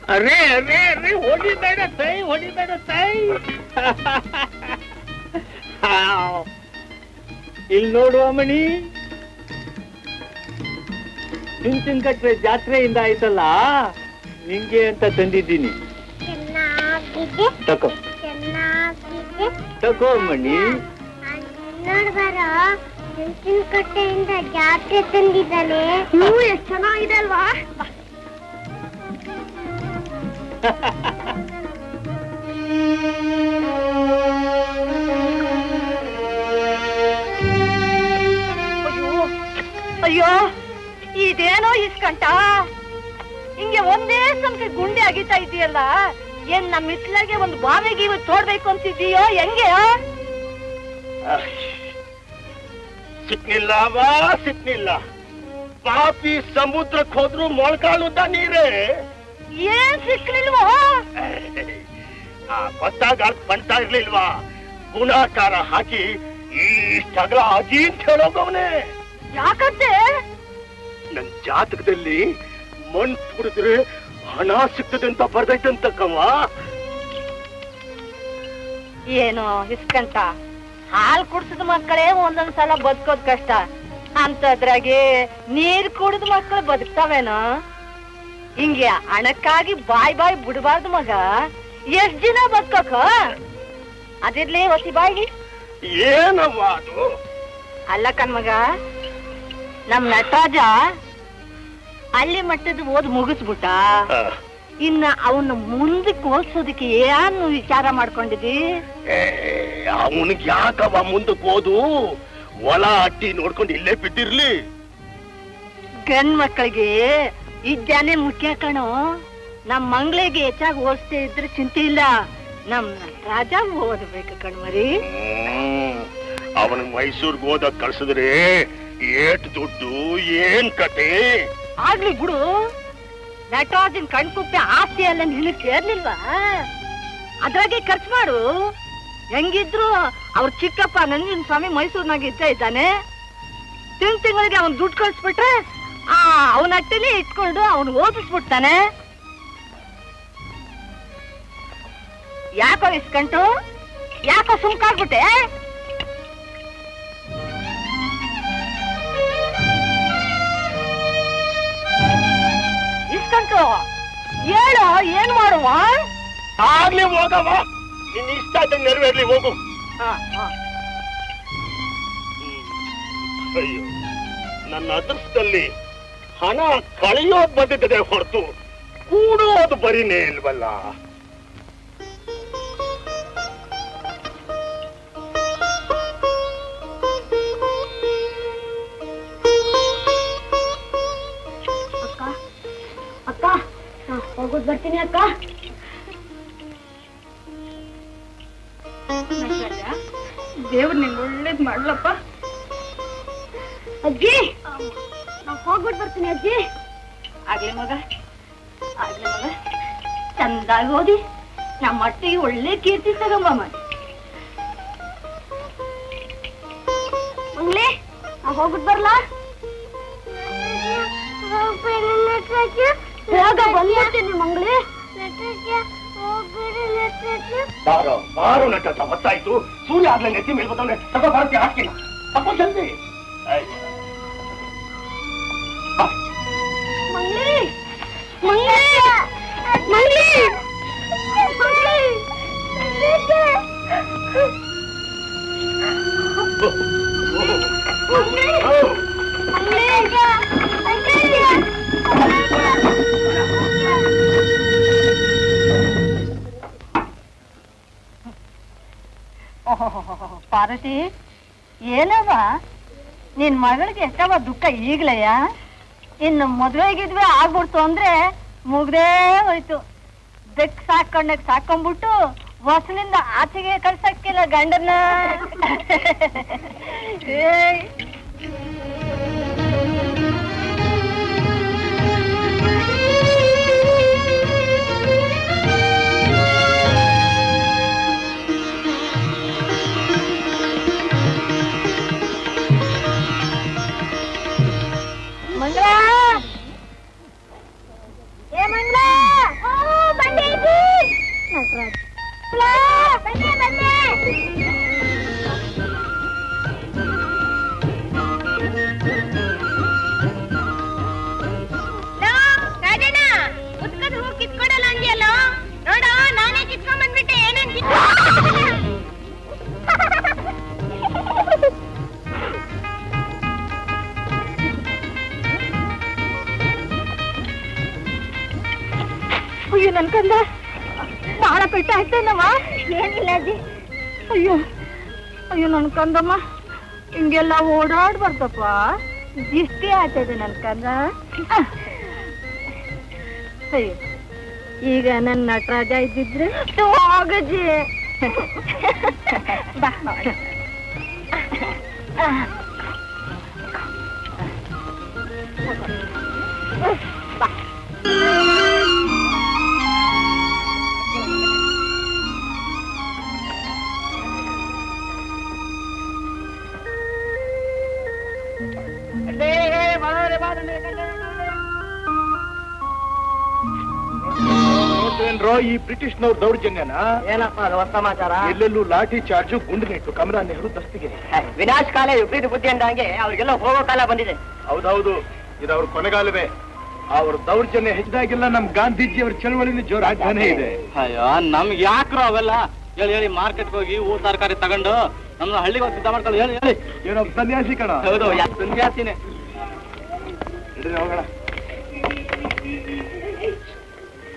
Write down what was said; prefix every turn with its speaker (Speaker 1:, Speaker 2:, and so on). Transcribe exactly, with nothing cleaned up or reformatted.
Speaker 1: ಅರೇ ಅರೇ ಅರೇ ಹೊಡಿಬೇಡ ತಾಯಿ ಹೊಡಿಬೇಡ ತಾಯಿ. ಇಲ್ಲಿ ನೋಡುವ ಮಣಿ, ಚುಂಚನಕಟ್ಟೆ ಜಾತ್ರೆಯಿಂದ ಆಯ್ತಲ್ಲ, ನಿಂಗೆ ಅಂತ ತಂದಿದ್ದೀನಿ. ತಕೋ ತಕೋ ಮಣಿ.
Speaker 2: ನೋಡ್ಬಾರ, ಚುಂಚನಕಟ್ಟೆಯಿಂದ ಜಾತ್ರೆ ತಂದಿದ್ದಾನೆ. ನೀವು ಎಷ್ಟು ಚೆನ್ನಾಗಿದೆ ಅಲ್ವಾ?
Speaker 3: ಅಯ್ಯೋ, ಇದೇನೋ ಇಸ್ಕಂಟ, ಹಿಂಗೆ ಒಂದೇ ಸಮಕ್ಕೆ ಗುಂಡೆ ಆಗಿತಾ ಇದೆಯಲ್ಲ. ಏನ್ ನಮ್ಮ ಇತ್ಲಾಗೆ ಒಂದು ಬಾವಿಗೆ ಇವತ್ತು ತೋಡ್ಬೇಕು ಅಂತಿದ್ದೀಯೋ ಹೆಂಗೆ?
Speaker 1: ಸಿಕ್ನಿಲ್ಲ ಬಾ ಸಿಕ್ನಿಲ್ಲ. ಪಾಪಿ ಸಮುದ್ರಕ್ಕೆ ಹೋದ್ರು ಮೊಳ್ಕಾಳುತ್ತ ನೀರೇ.
Speaker 3: ಏನ್ ಸಿಕ್ಲಿಲ್ವೋ?
Speaker 1: ಗೊತ್ತಾಗ ಬಂತಾ ಇರ್ಲಿಲ್ವಾ? ಗುಣಾಕಾರ ಹಾಕಿ ಇಷ್ಟಗ್ರ ಅಜಿ ಅಂತ ಹೇಳೋಗವನೆ.
Speaker 3: ಯಾಕಂತೆ?
Speaker 1: ನನ್ ಜಾತಕದಲ್ಲಿ ಮಣ್ ಕುಡಿದ್ರೆ ಹಣ ಸಿಗ್ತದೆ ಅಂತ ಬರ್ದೈತಂತಕ್ಕವ.
Speaker 3: ಏನೋ ಇಸ್ಕಂಟ, ಹಾಲ್ ಕುಡ್ಸದ ಮಕ್ಕಳೇ ಒಂದೊಂದ್ಸಲ ಬದುಕೋದ್ ಕಷ್ಟ ಅಂತದ್ರಾಗೆ ನೀರ್ ಕುಡಿದ ಮಕ್ಕಳು ಬದುಕ್ತಾವೇನೋ. ಹಿಂಗೆ ಹಣಕ್ಕಾಗಿ ಬಾಯ್ ಬಾಯ್ ಬಿಡಬಾರ್ದು ಮಗ. ಎಷ್ಟ್ ದಿನ ಬದುಕೋಕ? ಅದಿರ್ಲಿ ಹೊಸಿ ಬಾಯಿ.
Speaker 1: ಏನವ್ವ ಅದು?
Speaker 3: ಅಲ್ಲ ಕಣ್ಮಗ, ನಮ್ ನಟರಾಜ ಹಳ್ಳಿ ಮಟ್ಟದ ಓದ್ ಮುಗಿಸ್ಬಿಟ್ಟ. ಇನ್ನ ಅವನ್ನ ಮುಂದಕ್ಕೆ ಓದಿಸೋದಕ್ಕೆ ಏನು ವಿಚಾರ ಮಾಡ್ಕೊಂಡಿದ್ದಿ?
Speaker 1: ಅವನಿಗೆ ಯಾಕವ ಮುಂದಕ್ಕೆ ಓದು? ಹೊಲ ಅಟ್ಟಿ ನೋಡ್ಕೊಂಡು ಇಲ್ಲೇ ಬಿಟ್ಟಿರ್ಲಿ.
Speaker 3: ಗಂಡ್ ಮಕ್ಕಳಿಗೆ ಇದ್ದಾನೆ ಮುಖ್ಯ ಕಣೋ. ನಮ್ ಮಂಗಳಿಗೆ ಹೆಚ್ಚಾಗಿ ಓದಿಸ್ತೇ ಇದ್ರೆ ಚಿಂತೆ ಇಲ್ಲ. ನಮ್ ರಾಜ ಓದಬೇಕು ಕಣ್ಮರಿ.
Speaker 1: ಅವನ ಮೈಸೂರ್ಗೆ ಓದಕ್ ಕಳ್ಸಿದ್ರೆ ಏಟ್ ದುಡ್ಡು ಏನ್ ಕತೆ?
Speaker 3: ಆಗ್ಲಿ ಬಿಡು, ನಟರಾಜನ್ ಕಣ್ಕುಪ್ಪೆ ಆಸ್ತಿ ಎಲ್ಲ ನಿನಗ್ ಸೇರ್ಲಿಲ್ವಾ? ಅದ್ರಾಗೆ ಖರ್ಚು ಮಾಡು. ಹೆಂಗಿದ್ರು ಅವ್ರ ಚಿಕ್ಕಪ್ಪ ನಂಜನ ಸ್ವಾಮಿ ಮೈಸೂರ್ನಾಗ ಇದ್ದ ಇದ್ದಾನೆ. ತಿಂಗ್ ತಿಂಗಳಿಗೆ ಅವನ್ ದುಡ್ಡು ಕಳ್ಸ್ಬಿಟ್ರೆ ಆ ಅವನ ಅಟ್ಟೆಲಿ ಇಟ್ಕೊಂಡು ಅವನು ಓದಿಸ್ಬಿಡ್ತಾನೆ. ಯಾಕೋ ಇಸ್ಕಂಟು, ಯಾಕೋ ಸುಮ್ಕಾಗ್ಬಿಟ್ಟೆ? ಇಸ್ಕಂಟು ಹೇಳು, ಏನ್ ಮಾಡುವ?
Speaker 1: ಆಗ್ಲಿ ಹೋಗವ, ನಿನ್ ಇಷ್ಟ ನೆರವೇರ್ಲಿ ಹೋಗು. ಅಯ್ಯೋ, ನನ್ನ ಅದೃಷ್ಟದಲ್ಲಿ ಹಣ ಕಳೆಯೋದ್ ಬಂದಿದ್ದದೆ ಹೊರತು ಕೂಡೋದು ಬರೀನೇ ಇಲ್ವಲ್ಲ.
Speaker 2: ಅಕ್ಕ ಅಕ್ಕ ಹೋಗೋದ್ ಬರ್ತೀನಿ ಅಕ್ಕ.
Speaker 3: ದೇವ್ರು ನಿಂಗೆ ಒಳ್ಳೇದ್ ಮಾಡ್ಲಪ್ಪ.
Speaker 2: ಅಜ್ಜಿ, ನಾವ್ ಹೋಗ್ಬಿಟ್ಟು ಬರ್ತೀನಿ ಅಜ್ಜಿ.
Speaker 3: ಆಗ್ಲಿ ಮಗ, ಆಗ್ಲಿ ಮಗ, ಚಂದಾಗಿ ಓದಿ ನಮ್ಮ ಮಟ್ಟಿಗೆ ಒಳ್ಳೆ ಕೀರ್ತಿ ತಗೊಂಬ ಮಾಡಿ.
Speaker 2: ಮಂಗ್ಲಿ, ನಾವ್ ಹೋಗ್ಬಿಟ್ಟು ಬರ್ಲಾ? ಹೋಗ ಬಂದ್ಬಿಡ್ತೀನಿ ಮಂಗ್ಲಿ.
Speaker 1: ಬಾರೋ ಬಾರೋ ನಟ, ಹೊತ್ತಾಯ್ತು. ಸೂರ್ಯ ಆಗ್ಲೇ ನೆತ್ತಿ ಮೇಲ್ಬೋದವ್ರೆ. ತಗೋ ಬರತ್ತೆ ಹಾಕಿನ, ತಗೋ ಜಲ್ದಿ.
Speaker 2: ಮಂಗ್ಲಿ ಮಂಗ್ಲಿ ಮಂಗ್ಲಿ
Speaker 3: ಪಾರ್ವತಿ, ಏನವ ನಿನ್ ಮಗಳಿಗೆ ಎಷ್ಟವ ದುಃಖ ಈಗ್ಲಯ್ಯ? ಇನ್ನು ಮದ್ವೆಗಿದ್ವಿ ಆಗ್ಬಿಡ್ತು ಅಂದ್ರೆ ಮುಗ್ದೇ ಹೋಯ್ತು. ಬೆಕ್ ಸಾಕೊಂಡಾಗ ಸಾಕೊಂಡ್ಬಿಟ್ಟು ಹೊಸಲಿಂದ ಆಚೆಗೆ ಕಳ್ಸಕ್ಕಿಲ್ಲ ಗಂಡನ್ನ. ಮಂಗಳ, ಏ ಮಂಗಳ, ಅಯ್ಯೋ ನನ್ ಕಂದ ಬಾಳ ಪೆಟ್ಟ ಆಯ್ತೇನವ?
Speaker 2: ಏನಿಲ್ಲ ಅಜ್ಜಿ.
Speaker 3: ಅಯ್ಯೋ ಅಯ್ಯೋ ನನ್ ಕಂದಮ್ಮ ಹಿಂಗೆಲ್ಲ ಓಡಾಡ್ಬಾರ್ದಪ್ಪ. ದಿಷ್ಟಿ ಆಗ್ತದೆ ನನ್ ಕಂದ. ಅಯ್ಯೋ ಈಗ ನನ್ನ ನಟರಾಜ ಇದ್ದಿದ್ರೆ ಹೋಗಜ್ಜಿ. ಬಾ ಬಾ
Speaker 1: ಈ ಬ್ರಿಟಿಷ್ನವ್ರ ದೌರ್ಜನ್ಯನ
Speaker 4: ಏನಪ್ಪ ಅದು ಹೊಸ ಸಮಾಚಾರ?
Speaker 1: ಎಲ್ಲೆಲ್ಲೂ ಲಾಠಿ ಚಾರ್ಜು ಗುಂಡು ನೆಟ್ಟು ಕಮಲಾ ನೆಹರು ದಸ್ತಿಗೆ.
Speaker 4: ವಿನಾಶ್ ಕಾಲ ವಿಪರೀತ ಬುದ್ಧಿ ಅಂದಂಗೆ ಅವ್ರಿಗೆಲ್ಲ ಹೋಗೋ ಕಾಲ ಬಂದಿದೆ.
Speaker 1: ಹೌದೌದು, ಇದು ಅವ್ರ ಕೊನೆಗಾಲವೇ. ಅವ್ರ ದೌರ್ಜನ್ಯ ಹೆಚ್ಚಾಗಿಲ್ಲ, ನಮ್ ಗಾಂಧೀಜಿ ಅವ್ರ ಚಳವಳಿನ ಜೋರ ಆಗ್ತಾನೆ ಇದೆ.
Speaker 5: ಅಯ್ಯೋ ನಮ್ಗೆ ಯಾಕ್ರೋ ಅವೆಲ್ಲ? ಹೇಳಿ ಹೇಳಿ ಮಾರ್ಕೆಟ್ಗೆ ಹೋಗಿ ಹೂ ತರಕಾರಿ ತಗೊಂಡು ನಮ್ನ ಹಳ್ಳಿಗೆ ಹೋಗಿ ಸಿದ್ಧ ಮಾಡ್ಕೊಳ್ಳಿ. ಹೇಳಿ ಹೇಳಿ.
Speaker 1: ಏನೋ ಸನ್ಯಾಸಿ ಕಣ.
Speaker 5: ಹೌದು ಸನ್ಯಾಸಿನೇ.
Speaker 1: ಹೋಗೋಣ.